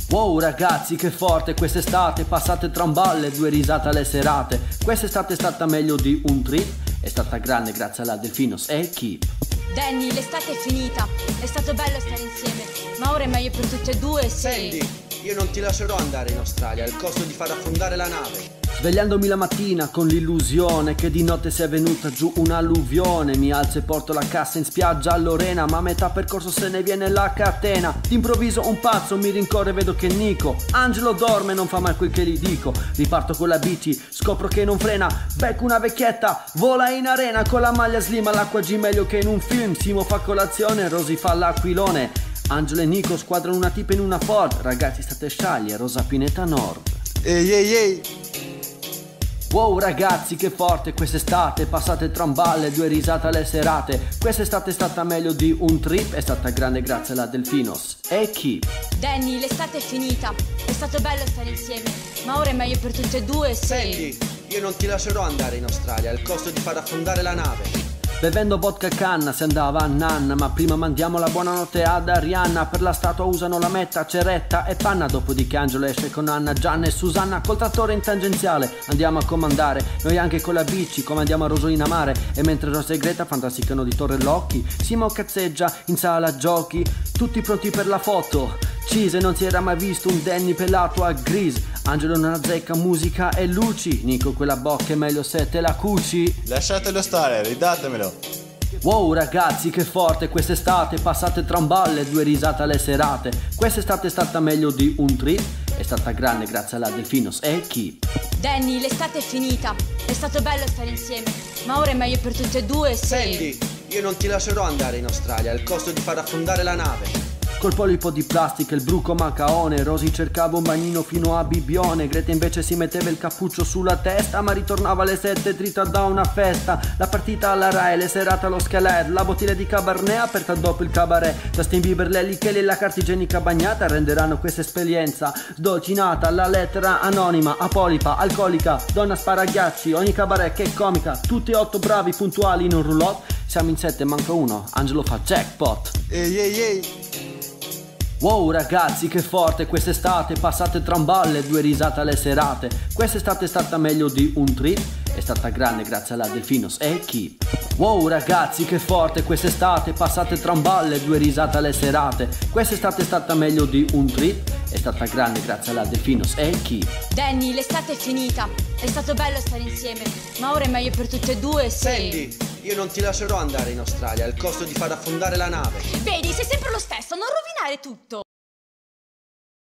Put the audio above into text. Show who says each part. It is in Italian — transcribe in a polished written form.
Speaker 1: Wow ragazzi, che forte quest'estate, passate tra un balle, due risate alle serate. Quest'estate è stata meglio di un trip, è stata grande grazie alla Delfinos e Keep.
Speaker 2: Danny, l'estate è finita, è stato bello stare insieme, ma ora è meglio per tutte e due se...
Speaker 3: Sandy, io non ti lascerò andare in Australia, il costo di far affondare la nave.
Speaker 1: Svegliandomi la mattina con l'illusione che di notte sia venuta giù un'alluvione. Mi alzo e porto la cassa in spiaggia a Lorena, ma a metà percorso se ne viene la catena. D'improvviso un pazzo mi rincorre e vedo che Nico Angelo dorme, non fa mai quel che gli dico. Riparto con la bici, scopro che non frena, becco una vecchietta, vola in arena con la maglia slim all'acqua G meglio che in un film. Simo fa colazione, Rosy fa l'aquilone, Angelo e Nico squadrano una tipa in una Ford. Ragazzi state scialli, è Rosa Pineta Nord.
Speaker 4: Ehi ehi ehi.
Speaker 1: Wow ragazzi, che forte quest'estate, passate tra un balle, due risate alle serate. Quest'estate è stata meglio di un trip, è stata grande grazie alla Delfinos e Keep.
Speaker 2: Danny, l'estate è finita, è stato bello stare insieme, ma ora è meglio per tutte e due se...
Speaker 3: Sandy, io non ti lascerò andare in Australia, il costo di far affondare la nave.
Speaker 1: Bevendo vodka a canna si andava a nanna, ma prima mandiamo la buonanotte ad Arianna. Per la statua usano la metta, ceretta e panna. Dopodiché Angelo esce con Anna, Gianna e Susanna col trattore in tangenziale. Andiamo a comandare, noi anche con la bici comandiamo a Rosolina Mare. E mentre Rosa e Greta fantasticano di Torrellocchi, Simo cazzeggia in sala giochi, tutti pronti per la foto. Cise non si era mai visto un Danny pelato a Grease. Angelo non azzecca musica e luci, Nico quella bocca è meglio se te la cuci.
Speaker 4: Lasciatelo stare, ridatemelo.
Speaker 1: Wow ragazzi, che forte quest'estate, passate tra un balle, due risate alle serate. Quest'estate è stata meglio di un trip, è stata grande grazie alla Delfinos e Keep.
Speaker 2: Danny, l'estate è finita, è stato bello stare insieme, ma ora è meglio per tutte e due se...
Speaker 3: Sandy, io non ti lascerò andare in Australia, il costo di far affondare la nave.
Speaker 1: Col polipo di plastica, il bruco macaone, Rosy cercava un bagnino fino a Bibione. Greta invece si metteva il cappuccio sulla testa, ma ritornava alle 7 dritta da una festa. La partita alla Rai, le serate allo Scalet, la bottiglia di Cabernet aperta dopo il cabaret. Justin Bieber, Lely Kelly e la carta igienica bagnata renderanno questa esperienza sdolcinata. La lettera anonima, apolipa, alcolica, donna sparaghiacci, ogni cabaret che è comica. Tutti 8 bravi puntuali in un roulotte, siamo in 7, manca uno, Angelo fa jackpot.
Speaker 4: Ehi ehi ehi.
Speaker 1: Wow ragazzi, che forte quest'estate, passate tra un balle, due risate alle serate. Quest'estate è stata meglio di un trip, è stata grande grazie alla Delfinos e Keep. Wow ragazzi, che forte quest'estate, passate tra un balle, due risate alle serate. Quest'estate è stata meglio di un trip, è stata grande grazie alla Delfinos e Keep.
Speaker 2: Danny, l'estate è finita, è stato bello stare insieme, ma ora è meglio per tutte e due se...
Speaker 3: Sandy, io non ti lascerò andare in Australia, il costo di far affondare la nave.
Speaker 2: Vedi, sei sempre lo stesso, non rovinare tutto!